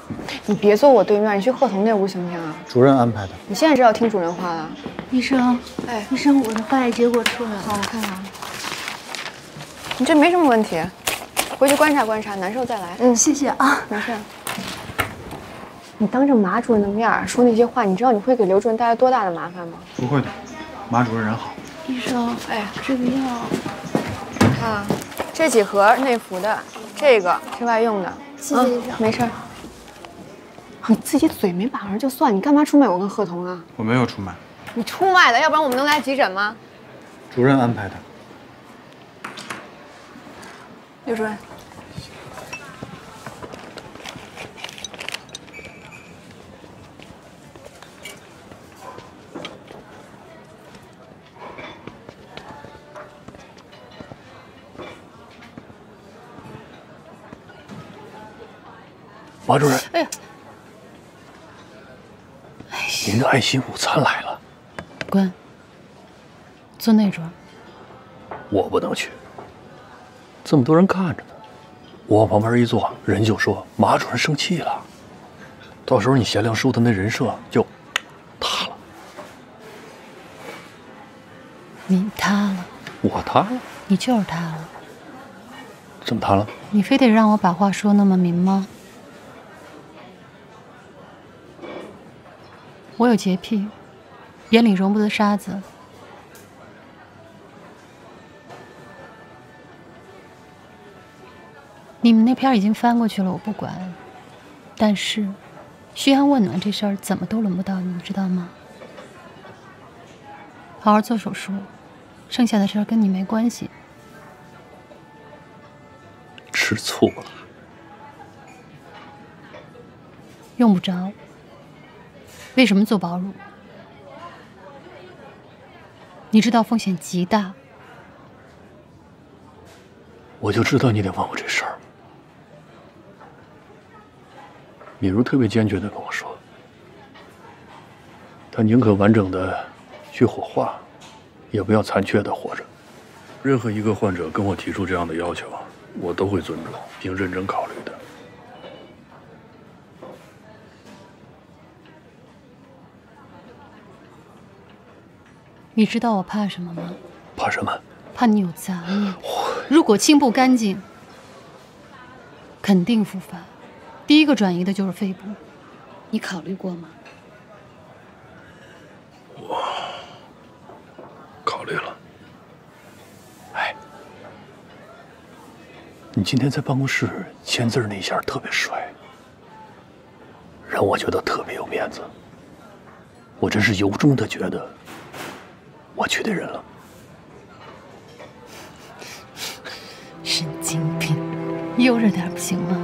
你别坐我对面，你去贺彤那屋行不行啊？ 主任安排的。 你现在知道听主任话了？ 医生， 哎， 医生，我的化验结果出来了。 好，我看看。你这没什么问题，回去观察观察，难受再来。 嗯，谢谢啊， 没事。你当着马主任的面说那些话，你知道你会给刘主任带来多大的麻烦吗？ 不会的，马主任人好。 医生，哎，这个药， 你看啊，这几盒内服的，这个是外用的。 谢谢医生。 没事。你自己嘴没把门就算，你干嘛出卖我跟贺彤啊？ 我没有出卖。 你出卖的，要不然我们能来急诊吗？ 主任安排的。 刘主任。 马主任， 哎呀， 您的爱心午餐来了。 滚，坐那桌。 我不能去，这么多人看着呢，我往旁边一坐，人就说马主任生气了，到时候你贤良叔他那人设就塌了。 你塌了， 我塌了？ 你就是塌了。 怎么塌了？ 你非得让我把话说那么明吗？我有洁癖，眼里容不得沙子。你们那篇已经翻过去了，我不管。但是，嘘寒问暖这事儿怎么都轮不到你，知道吗？好好做手术，剩下的事儿跟你没关系。 吃醋了？ 用不着。为什么做保乳？你知道风险极大。 我就知道你得问我这事儿。敏如特别坚决地跟我说，她宁可完整的去火化，也不要残缺的活着。任何一个患者跟我提出这样的要求，我都会尊重并认真考虑的。 你知道我怕什么吗？ 怕什么？ 怕你有杂念。如果清不干净，肯定复发。第一个转移的就是肺部，你考虑过吗？ 我考虑了。哎，你今天在办公室签字那下特别帅，让我觉得特别有面子。我真是由衷的觉得我娶对人了。 神经病，悠着点不行吗？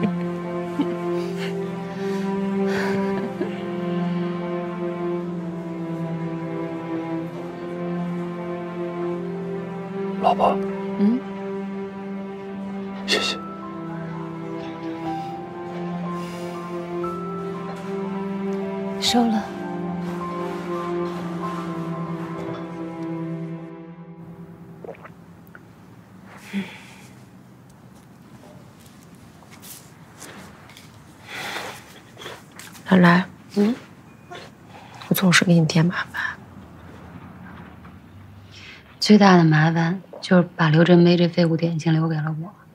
老婆， 嗯， 谢谢。 收了。 兰兰，我总是给你添麻烦。 最大的麻烦就是把刘振梅这废物点心留给了我。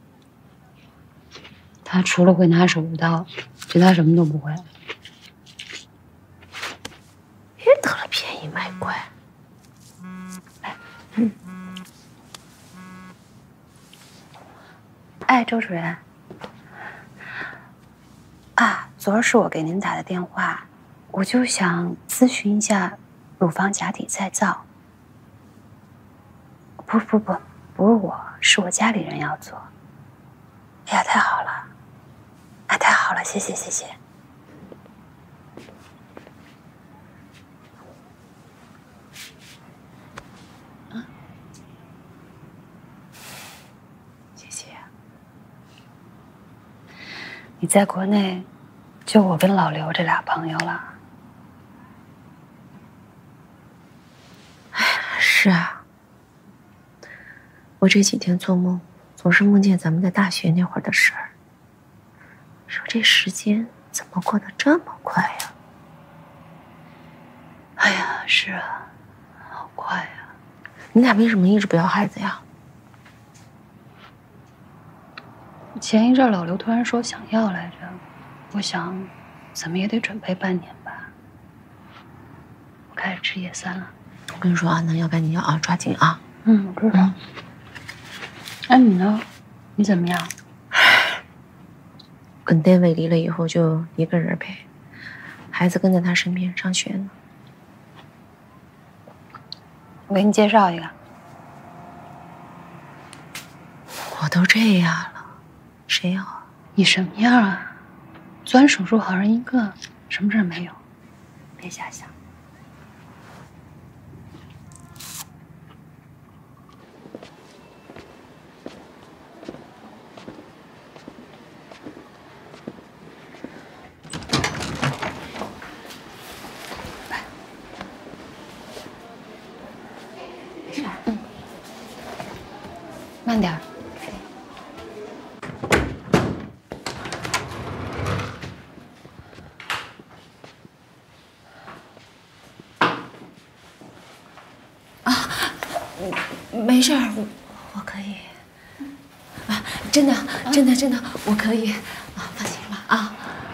他除了会拿手术刀，其他什么都不会。 别得了便宜卖乖。 哎，周主任。啊，昨儿是我给您打的电话，我就想咨询一下乳房假体再造。不是我，是我家里人要做。哎呀，太好了！啊，太好了，谢谢谢谢。谢谢。你在国内，就我跟老刘这俩朋友了。 哎，是啊。我这几天做梦，总是梦见咱们在大学那会儿的事儿。说这时间怎么过得这么快呀？ 哎呀，是啊，好快啊！ 你俩为什么一直不要孩子呀？ 前一阵老刘突然说想要来着，我想怎么也得准备半年吧。我开始吃叶三了。 我跟你说啊，能要赶紧要啊，抓紧啊！ 嗯，我知道。哎，你呢？你怎么样？ 跟David离了以后就一个人陪，孩子跟在他身边上学呢。 我给你介绍一个。 我都这样了，谁要啊？ 你什么样啊？钻手术好人一个，什么事儿没有？别瞎想。慢点儿。 没事儿，我可以。啊，真的，我可以。啊，放心吧啊。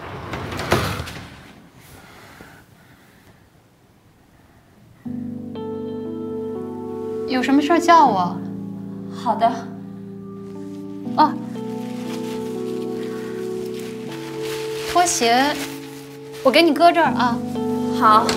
有什么事儿叫我。 好的。 哦，拖鞋，我给你搁这儿啊。 好。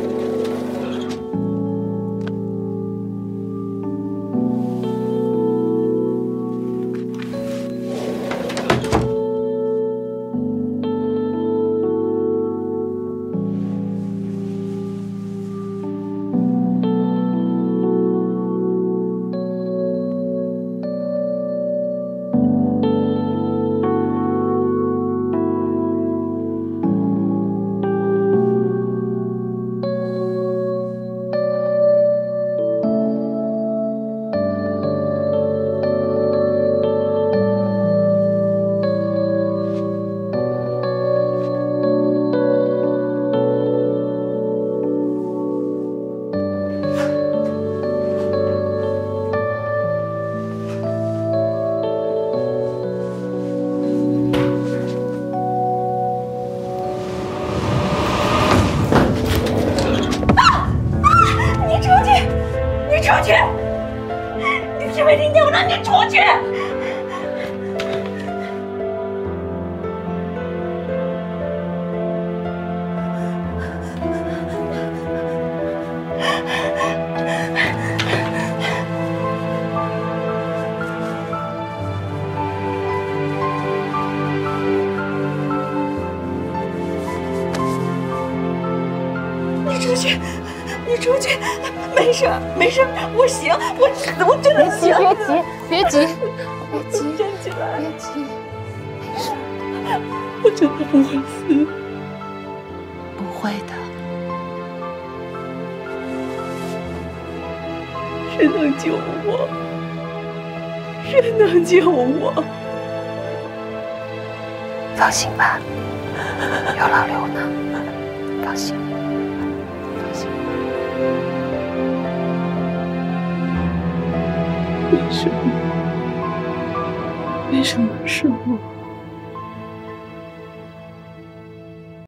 你出去，没事，我行，我真的行。 别急， 站起来， 别急，没事， 我真的不会死。 不会的。 谁能救我？谁能救我？ 放心吧，有老刘呢，放心。 为什么是我？